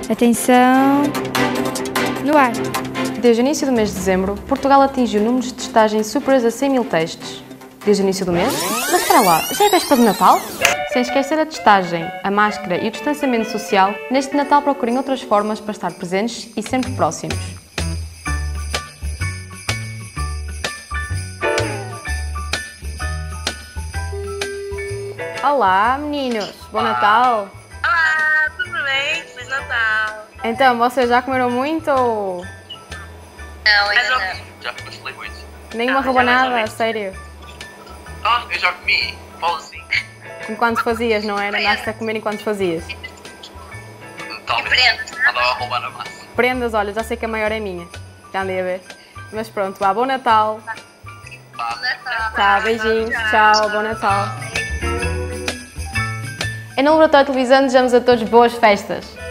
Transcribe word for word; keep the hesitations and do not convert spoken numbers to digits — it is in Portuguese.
Atenção, no ar. Desde o início do mês de dezembro, Portugal atingiu números de testagem superiores a cem mil testes. Desde o início do mês? Mas espera lá, já é véspera de Natal? Sem esquecer a testagem, a máscara e o distanciamento social, neste Natal procurem outras formas para estar presentes e sempre próximos. Olá, meninos! Bom Natal! Olá, tudo bem? Feliz Natal! Então, vocês já comeram muito ou Não, ainda não. Já falei muito. nenhuma Ah, já rabanada, mais a sério? Ah, eu já comi. Pauzinho. Enquanto fazias, não era? Andaste a comer enquanto fazias. Talvez. prendas, né? Andava a roubar a massa. Prendas, olha, já sei que a maior é minha. Já andei a ver. Mas pronto, vá, bom Natal! Natal. Tá, beijinhos, tchau, bom Natal! Em nome do Laboratório de Televisão, desejamos a todos boas festas!